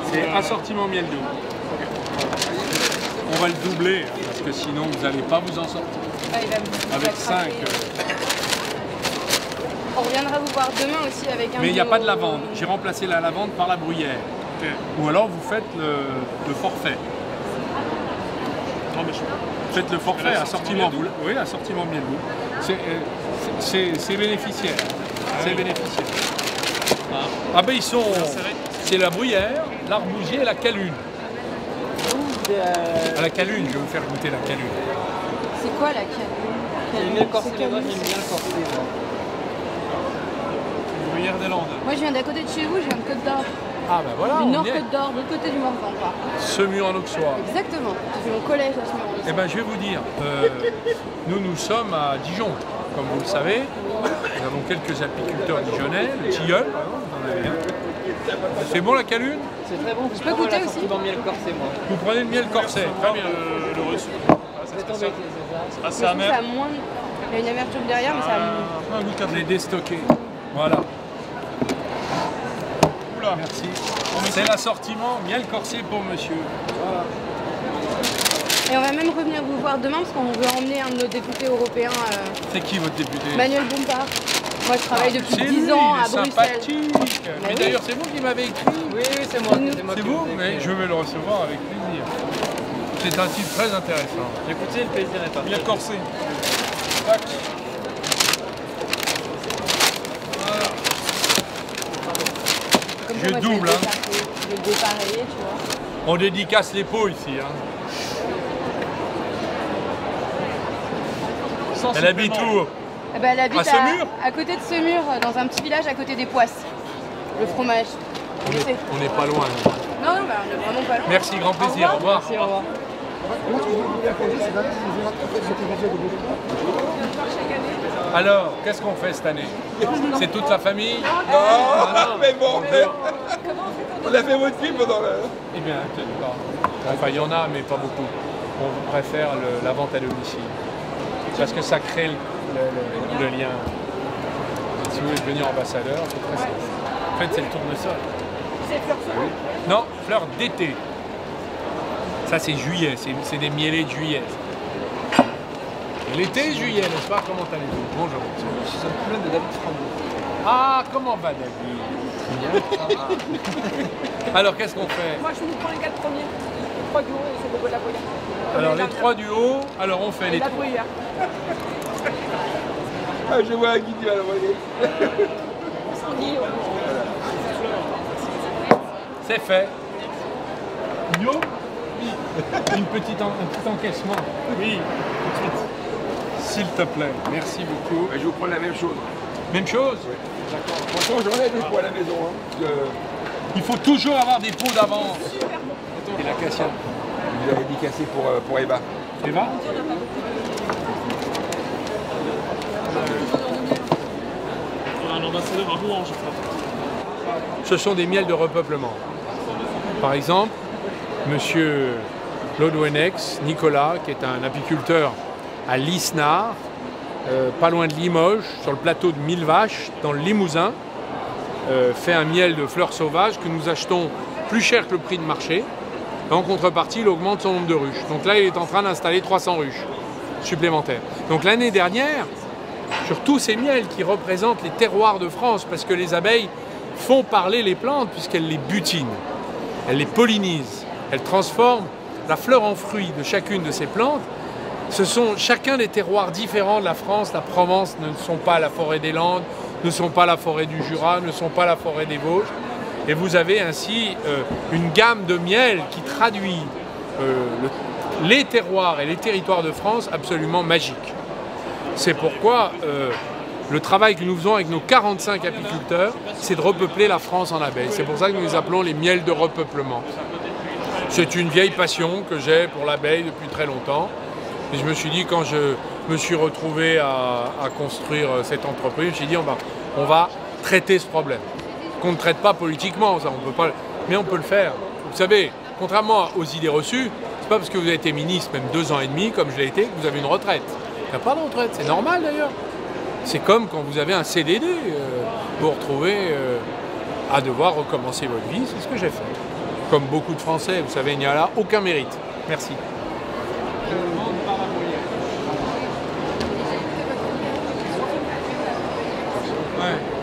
C'est assortiment miel doux. On va le doubler, hein, parce que sinon vous n'allez pas vous en sortir. Avec 5. On reviendra vous voir demain aussi avec un. Mais il n'y a pas de lavande. J'ai remplacé la lavande par la bruyère. Ou alors vous faites le forfait. Non, mais Faites le forfait, assortiment doux. Oui, assortiment miel doux. C'est bénéficiaire. C'est bénéficiaire. Ah ben ils sont. C'est la bruyère, l'arbousier et la calune. À la calune, je vais vous faire goûter la calune. C'est quoi la calune? J'aime bien le corset, j'aime bien le corset. Bruyère des Landes. Moi je viens d'à côté de chez vous, je viens de Côte d'Or. Ah ben voilà, Du on Nord y est. Côte d'Or, de l'autre côté du Morvan, quoi. Semur-en-Auxois. Exactement. J'ai fait mon collège à Semur-en-Auxois. Eh bien, je vais vous dire, nous sommes à Dijon, comme vous le savez. Nous avons quelques apiculteurs dijonnais, le tilleul, vous en avez un. C'est bon la calune? C'est très bon. Je peux goûter aussi. Dans le miel corset, moi. Vous prenez le miel corset, très bien. Le reçu. C'est tombé, c'est ça. C'est Mais assez je trouve que amer. ça a moins. Il y a une amertume derrière, mais ça a moins. Je l'ai déstocké. Voilà. Oula. Merci. C'est l'assortiment miel corset pour monsieur. Voilà. Et on va même revenir vous voir demain parce qu'on veut emmener un de nos députés européens, C'est qui votre député? Manuel Bompard. Moi je travaille depuis C'est 10 lui, ans il est à Bruxelles. sympathique. Mais oui. d'ailleurs, c'est vous qui m'avez écrit. Oui, c'est moi. Nous. C'est moi C'est qui vous? ai Mais écrit. je vais le recevoir avec plaisir. C'est un titre très intéressant. Écoutez, le plaisir est partagé. Miel corsé. Tac. Comme Je ça, moi, double, vais hein. Je vais le dépareiller, tu vois. On dédicace les pots ici. Hein. Sans Elle habite supplément. où? Eh ben, elle habite À Semur à côté de Semur, dans un petit village à côté des Poisses. Le fromage. On Je sais. n'est pas loin. nous. Non, bah, on est vraiment pas loin. Merci, grand plaisir. Au revoir. Merci, au revoir. Alors, qu'est-ce qu'on fait cette année? C'est toute la famille? Mais bon, on a fait votre film pendant le... Eh bien, enfin, il y en a, mais pas beaucoup. On préfère la vente à domicile. Parce que ça crée le lien. Si vous voulez devenir ambassadeur, c'est très simple. En fait, c'est le tournesol. C'est fleur Non, fleurs d'été. Ça, c'est juillet. C'est des mielés de juillet. L'été, juillet, n'est-ce pas? Comment allez-vous? Bonjour. Je suis un problème de David Frambois. Ah, comment va David? Bien, ça va. Alors, qu'est-ce qu'on fait? Moi, je vous prends les 4 premiers. Les 3 du haut, c'est de la bruyère. Alors, les 3 du haut, alors on fait les La 3. bruyère. Ah, je vois un guide, il va le voler. C'est fait. Yo, un petit encaissement. Oui, tout de suite. S'il te plaît, merci beaucoup. Je vous prends la même chose. Même chose? D'accord. Franchement, j'en ai des pots à la maison. Hein. Il faut toujours avoir des pots d'avance. Et l'acacia. Vous avez dédicacé pour Eva. Eva? On a un ambassadeur à Rouen, je crois. Ce sont des miels de repeuplement. Par exemple, monsieur Lodwenex, Nicolas, qui est un apiculteur à Lisnard, pas loin de Limoges, sur le plateau de Millevaches, dans le Limousin, fait un miel de fleurs sauvages que nous achetons plus cher que le prix de marché. En contrepartie, il augmente son nombre de ruches. Donc là, il est en train d'installer 300 ruches supplémentaires. Donc l'année dernière, sur tous ces miels qui représentent les terroirs de France, parce que les abeilles font parler les plantes puisqu'elles les butinent, elles les pollinisent, elles transforment la fleur en fruit de chacune de ces plantes. Ce sont chacun des terroirs différents de la France. La Provence ne sont pas la forêt des Landes, ne sont pas la forêt du Jura, ne sont pas la forêt des Vosges. Et vous avez ainsi une gamme de miel qui traduit les terroirs et les territoires de France absolument magiques. C'est pourquoi le travail que nous faisons avec nos 45 apiculteurs, c'est de repeupler la France en abeilles. C'est pour ça que nous les appelons les miels de repeuplement. C'est une vieille passion que j'ai pour l'abeille depuis très longtemps. Et je me suis dit, quand je me suis retrouvé à construire cette entreprise, je me suis dit, on va traiter ce problème. Qu'on ne traite pas politiquement, ça, on peut pas, mais on peut le faire. Vous savez, contrairement aux idées reçues, c'est pas parce que vous avez été ministre, même 2 ans et demi, comme je l'ai été, que vous avez une retraite. Il n'y a pas de retraite, c'est normal d'ailleurs. C'est comme quand vous avez un CDD, vous vous retrouvez à devoir recommencer votre vie, c'est ce que j'ai fait. comme beaucoup de Français, vous savez, il n'y a là aucun mérite. Merci. Ouais.